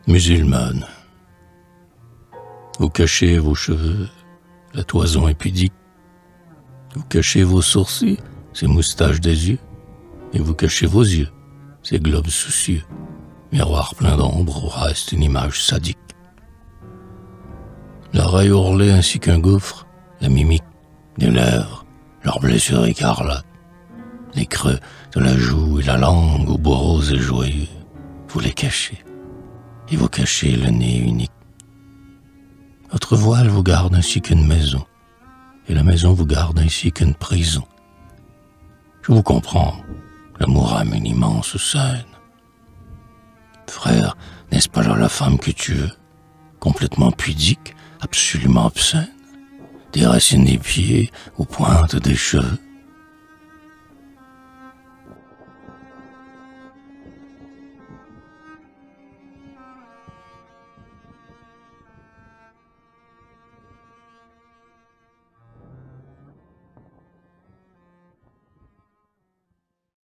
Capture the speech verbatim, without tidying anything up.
Musulmane. Vous cachez vos cheveux, la toison est pudique. Vous cachez vos sourcils, ces moustaches des yeux. Et vous cachez vos yeux, ces globes soucieux. Miroir plein d'ombre où reste une image sadique. L'oreille ourlée ainsi qu'un gouffre, la mimique des lèvres, leurs blessures écarlates, les creux de la joue et la langue au bois rose et joyeux, vous les cachez, et vous cachez le nez unique. Votre voile vous garde ainsi qu'une maison, et la maison vous garde ainsi qu'une prison. Je vous comprends, l'amour âme une immense scène. Frère, n'est-ce pas là la femme que tu veux, complètement pudique, absolument obscène, des racines des pieds aux pointes des cheveux?